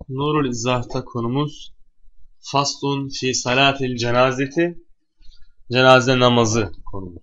Nurul İzzah'ta konumuz Faslun fi salatil cenazeti, cenaze namazı konumuz.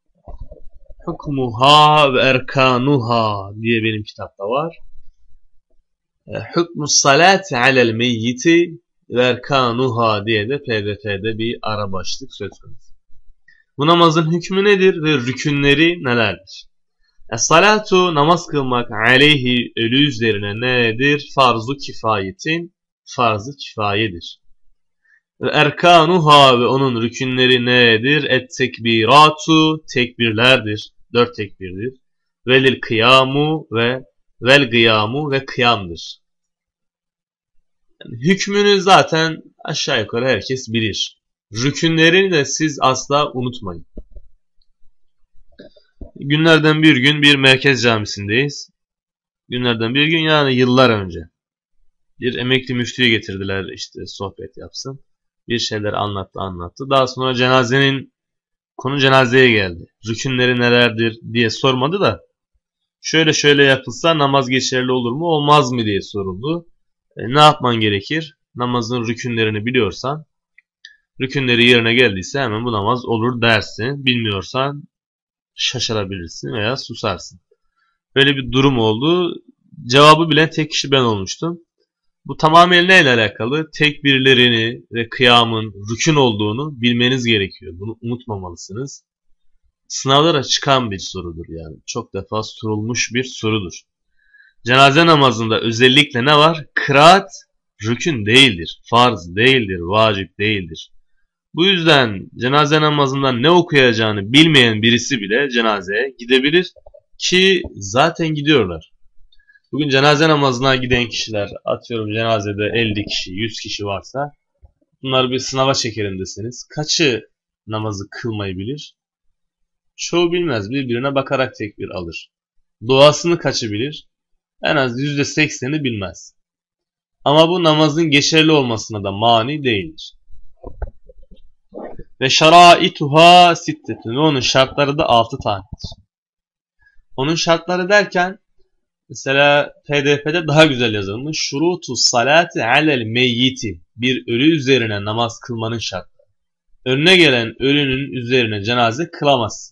Hukmuha ve erkanuha diye benim kitapta var. Hukmus salati alel meyyiti ve erkanuha diye de PDF'de bir ara başlık söz konusu. Bu namazın hükmü nedir ve rükünleri nelerdir? Es-salatu, namaz kılmak, aleyhi, ölü üzerine nedir? Farz-ı kifayetin farz-ı kifayedir. Ve erkanuha, ve onun rükünleri nedir? Et-tekbiratu, tekbirlerdir. 4 tekbirdir. Velil kıyamu ve vel kıyamu ve kıyamdır. Yani hükmünü zaten aşağı yukarı herkes bilir. Rükünlerini de siz asla unutmayın. Günlerden bir gün bir merkez camisindeyiz. Günlerden bir gün, yani yıllar önce. Bir emekli müftüyü getirdiler, işte sohbet yapsın. Bir şeyler anlattı. Daha sonra konu cenazeye geldi. Rükünleri nelerdir diye sormadı da şöyle yapılsa namaz geçerli olur mu olmaz mı diye soruldu. Ne yapman gerekir? Namazın rükünlerini biliyorsan, rükünleri yerine geldiyse hemen bu namaz olur dersin. Bilmiyorsan şaşırabilirsin veya susarsın. Böyle bir durum oldu. Cevabı bilen tek kişi ben olmuştum. Bu tamamen neyle alakalı? Tekbirlerini ve kıyamın rükün olduğunu bilmeniz gerekiyor. Bunu unutmamalısınız. Sınavlara çıkan bir sorudur yani. Çok defa sorulmuş bir sorudur. Cenaze namazında özellikle ne var? Kıraat rükün değildir. Farz değildir. Vacip değildir. Bu yüzden cenaze namazında ne okuyacağını bilmeyen birisi bile cenazeye gidebilir ki zaten gidiyorlar. Bugün cenaze namazına giden kişiler, atıyorum cenazede 50 kişi, 100 kişi varsa bunları bir sınava çekelim deseniz kaçı namazı kılmayı bilir? Çoğu bilmez. Birbirine bakarak tekbir alır. Duasını kaçı bilir? En az %80'i bilmez. Ama bu namazın geçerli olmasına da mani değildir. Ve şaraituha sittetun. Onun şartları da 6 tanedir. Onun şartları derken mesela PDF'de daha güzel yazılmış. Şurutu salati alel meyyiti. Bir ölü üzerine namaz kılmanın şartları. Önüne gelen ölünün üzerine cenaze kılamaz.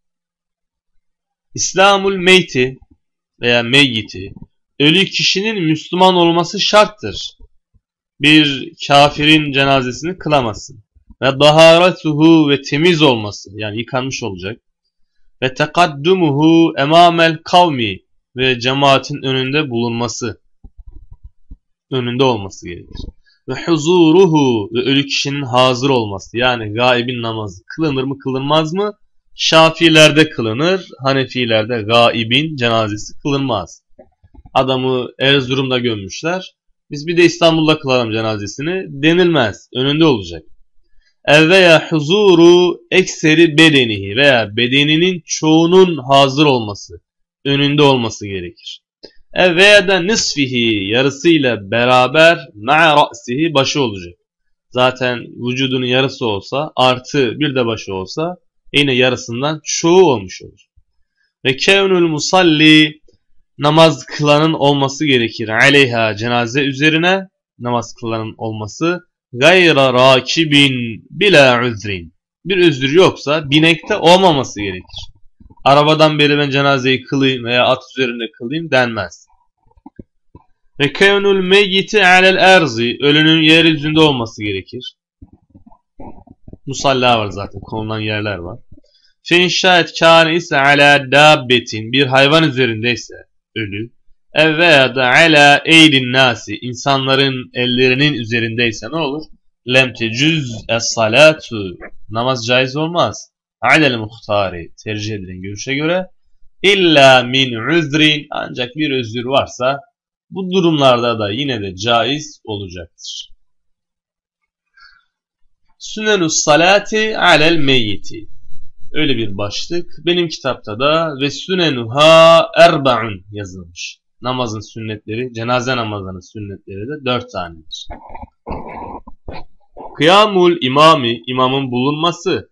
İslamul meyti veya meyyiti. Ölü kişinin Müslüman olması şarttır. Bir kafirin cenazesini kılamazsın. Ve daharatuhu, ve temiz olması, yani yıkanmış olacak. Ve tekaddumuhu emamel kavmi, ve cemaatin önünde bulunması, önünde olması gerekir. Ve huzuruhu, ve ölü kişinin hazır olması, yani gaibin namazı kılınır mı kılınmaz mı? Şafilerde kılınır, Hanefilerde gaibin cenazesi kılınmaz. Adamı Erzurum'da gömmüşler, biz bir de İstanbul'da kılalım cenazesini denilmez, önünde olacak. Veya huzuru ekseri bedenihi, veya bedeninin çoğunun hazır olması, önünde olması gerekir. Veya da nisfihi, yarısıyla beraber ma'a ra'sihi, başı olacak. Zaten vücudunun yarısı olsa artı bir de başı olsa yine yarısından çoğu olmuş olur. Ve kevnul musalli, namaz kılanın olması gerekir. Aleyha, cenaze üzerine namaz kılanın olması. Gayra rakibin bila üzrin. Bir özür yoksa binekte olmaması gerekir. Arabadan beri ben cenazeyi kılayım veya at üzerinde kılayım denmez. Ve kevnul meyyiti alel erzi, ölünün yeryüzünde olması gerekir. Musalla var zaten, konulan yerler var. Fe inşaet kâne ise ala dabbetin, bir hayvan üzerindeyse ölü. Veya da ala eylin nasi, insanların ellerinin üzerindeyse ne olur? Lem tecüz es-salatu, namaz caiz olmaz. Alel muhtari, tercih edilen görüşe göre. İlla min üzrin, ancak bir özür varsa bu durumlarda da yine de caiz olacaktır. Sünenus salati alel meyyiti. Öyle bir başlık. Benim kitapta da ve sünenuha erba'un yazılmış. Namazın sünnetleri, cenaze namazının sünnetleri de 4 tanedir. Kıyamul imami, imamın bulunması.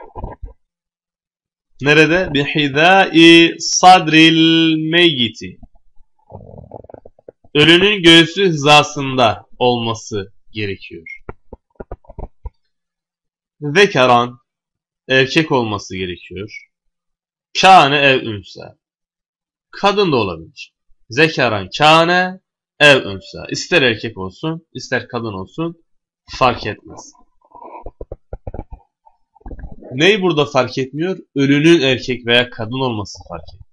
Nerede? Bihidai sadril meyyiti. ölünün göğsü hizasında olması gerekiyor. Zekaran, erkek olması gerekiyor. Kâne ev ünsa, kadın da olabilir. Zekaran kâne ev ünsa, ister erkek olsun, ister kadın olsun, fark etmez. Ney burada fark etmiyor? Ölünün erkek veya kadın olması fark etmiyor.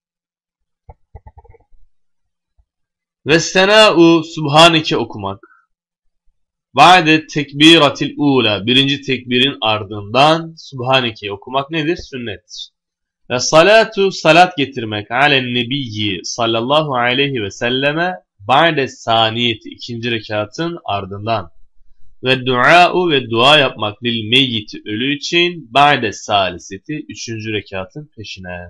Ve sena'u subhaneke okumak. Ba'de tekbiratil ula, birinci tekbirin ardından subhaneke okumak nedir? Sünnettir. Ve salatu, salat getirmek alen nebiyyi sallallahu aleyhi ve selleme ba'de saniyeti, ikinci rekatın ardından. Ve dua'u, ve dua yapmak lil meyyiti, ölü için ba'de saliseti, üçüncü rekatın peşine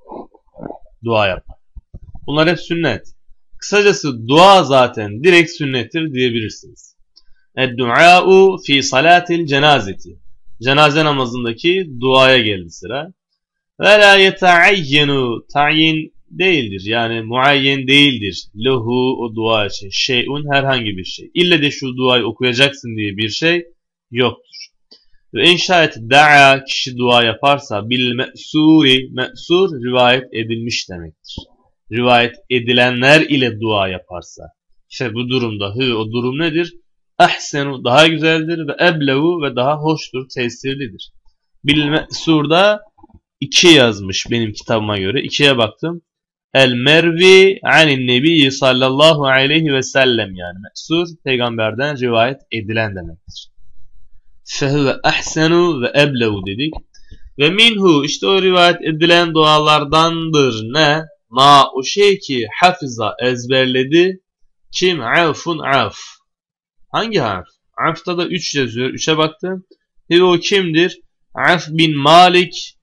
dua yapmak. Bunlar hep sünnet. Kısacası dua zaten direkt sünnettir diyebilirsiniz. Dua'u fi salatil cenazeti, cenaze namazındaki duaya geldi sıra. Ve la yetaayyenu, tayin değildir, yani muayyen değildir. Lehu, o dua için, şeyun, herhangi bir şey. İlle de şu duayı okuyacaksın diye bir şey yoktur. Ve inşayet da'a, kişi dua yaparsa bil me'suri, me'sur rivayet edilmiş demektir. Rivayet edilenler ile dua yaparsa. İşte bu durumda o durum nedir? Ahsenu, daha güzeldir, ve eblevu, ve daha hoştur, tesirlidir. Bil me'surda 2 yazmış benim kitabıma göre. 2'ye baktım. El mervi anin nebiyyi sallallahu aleyhi ve sellem, yani me'sur, peygamberden rivayet edilen demektir. Fehuve ahsenu ve eblevu dedik. Ve minhu, işte o rivayet edilen dualardandır ne? Ma, o şey ki hafiza, ezberledi. Kim? Afun, af. Hangi harf? Af'ta da 3 yazıyor. 3'e baktım. O kimdir? Af bin Malik,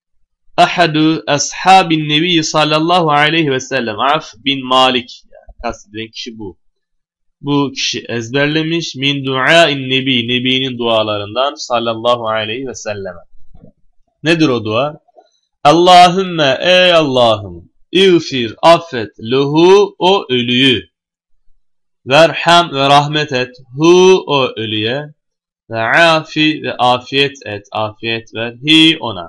ahadu ashabin nebi sallallahu aleyhi ve sellem. Af bin Malik, yani kastedilen kişi bu. Bu kişi ezberlemiş. Min dua'in nebi, nebinin dualarından sallallahu aleyhi ve sellem. Nedir o dua? Allahümme, ey Allah'ım, İğfir, affet, lehu, o ölüyü. Verham, ve rahmet et, hu, o ölüye. Ve afi, ve afiyet et, afiyet ver, hi, ona.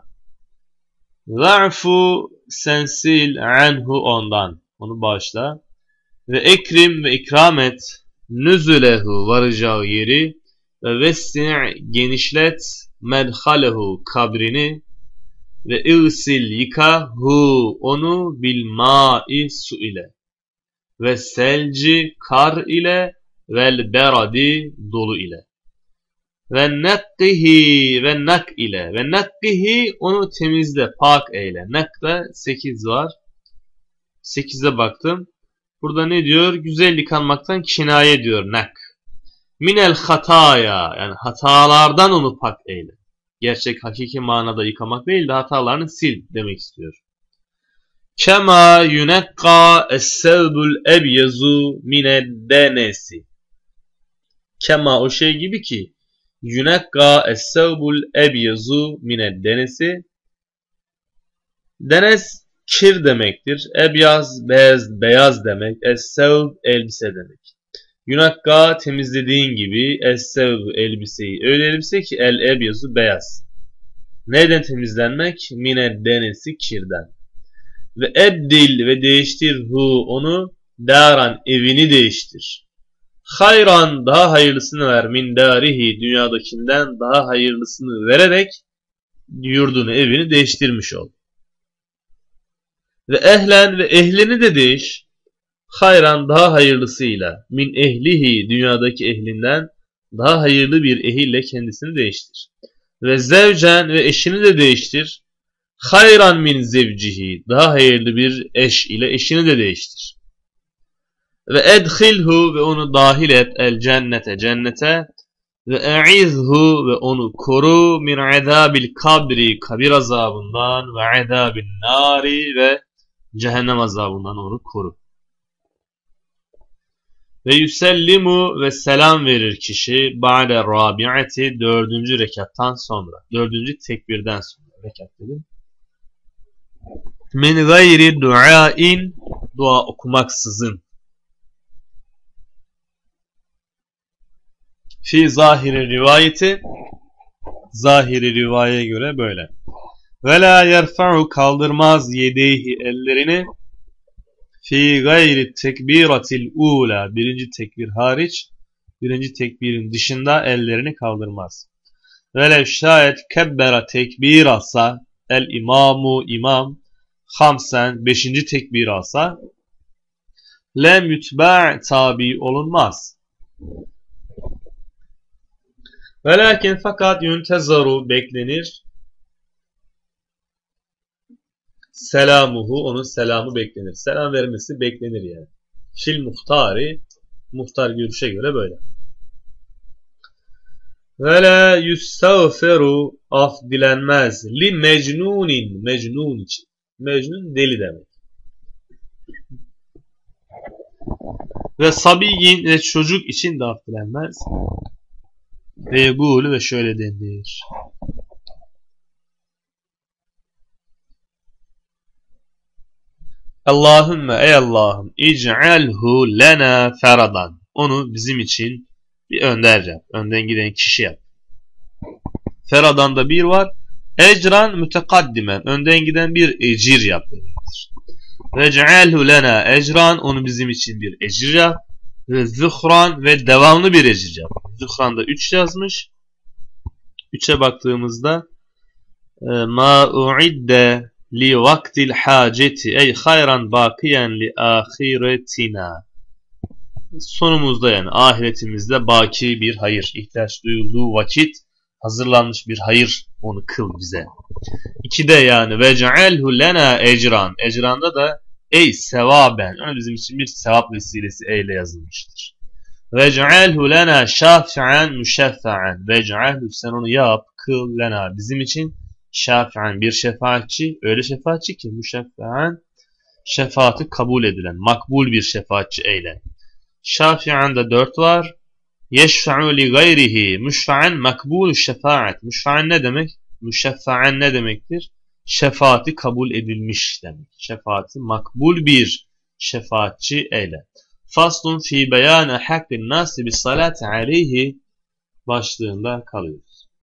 Ve'fu, sen sil, anhu, ondan, onu bağışla. Ve ekrim, ve ikram et, nüzülehu, varacağı yeri. Ve vessi', genişlet, medhalehu, kabrini. Ve ilsil, yıka, hu, onu, bil ma'i, su ile. Ve selci, kar ile. Vel beradi, dolu ile. Ve nakkihi, ve nak ile. Ve nakkihi, onu temizle, pak eyle. Nak'ta 8 var. 8'e baktım. Burada ne diyor? Güzel yıkanmaktan kinaye diyor nak. Minel hataya, yani hatalardan onu pak eyle. Gerçek, hakiki manada yıkamak değil de hatalarını sil demek istiyor. Kema yunekka es-sevbul ebyezu mined denesi. Kema, o şey gibi ki yunekka es-sevbul ebyezu mined denesi. Denes kir demektir. Ebyaz, beyaz demek. Es-sevb, elbise demek. Yunakka, temizlediğin gibi, es-sevb, elbiseyi. Öyle elbise ki el-ebyezu, beyaz. Neden temizlenmek? Mine denesi, kirden. Ve ebdil, ve değiştir hu, onu, daran, evini değiştir. Hayran, daha hayırlısını ver, min darihi, dünyadakinden daha hayırlısını vererek yurdunu, evini değiştirmiş ol. Ve ehlen, ve ehlini de değiş. Hayran, daha hayırlısıyla, min ehlihi, dünyadaki ehlinden daha hayırlı bir ehille kendisini değiştir. Ve zevcen, ve eşini de değiştir. Hayran min zevcihi, daha hayırlı bir eş ile eşini de değiştir. Ve edhilhu, ve onu dahil et, el cennete, cennete. Ve e'izhu, ve onu koru, min azabil kabri, kabir azabından, ve azabin nari, ve cehennem azabından onu koru. Ve yüsellimu, ve selam verir kişi ba'de rabi'ati, 4. rekattan sonra, 4. tekbirden sonra, rekat dedim. Min gayri duain, dua okumaksızın. Fi zahiri rivayeti, zahiri rivayeye göre böyle. Ve la yerfa'u kaldırmaz yedeyhi ellerini fi gayri tekbiratil ula, birinci tekbir hariç, birinci tekbirin dışında ellerini kaldırmaz. Velev şayet kebbera tekbir alsa el imamu imam hamsen, beşinci tekbir alsa lem yutba' tabi olunmaz. Velakin fakat yuntezaru beklenir, selamuhu, onun selamı beklenir. Selam vermesi beklenir yani. Fil muhtari, muhtar görüşe göre böyle. Ve la yustağferu, af dilenmez. Li mecnunin, mecnun için. Mecnun deli demek. Ve sabiyyin, ve çocuk için de af dilenmez. Ve yegûlü, ve şöyle denir. Allahümme, ey Allah'ım, ic'alhu lena feradan. Onu bizim için bir önder yap. Önden giden kişi yap. Feradan da bir var. Ecran mütekaddimen. Önden giden bir ecir yap demektir. Ve ic'alhu lena ecran. Onu bizim için bir ecir yap. Ve zühran, ve devamlı bir ecir yap. Zühran'da 3 yazmış. 3'e baktığımızda ma uidde li vaktil haceti ey hayran bakiyen li ahiretina. Sonumuzda yani ahiretimizde baki bir hayır, ihtiyaç duyulduğu vakit hazırlanmış bir hayır onu kıl bize. 2'de yani ve cealhu lena ecran. Ecranda da ey sevaben. Onu bizim için bir sevap vesilesi eyle yazılmıştır. Ve cealhu lena şafi'an müşeffa'an. Ve cealhu, sen onu yap, kıl lena bizim için şafi'an, bir şefaatçi, öyle şefaatçi ki müşeffa'an, şefaati kabul edilen, makbul bir şefaatçi eyle. Şafi'an da 4 var. Yeşfa'u li gayrihi. Müşfa'an makbul şefaat. Müşfa'an ne demek? Müşeffa'an ne demektir? Şefaati kabul edilmiş demek. Şefaati makbul bir şefaatçi eyle. Faslun fi beyan hakkın nasi bis salati aleyhi başlığında kalıyoruz.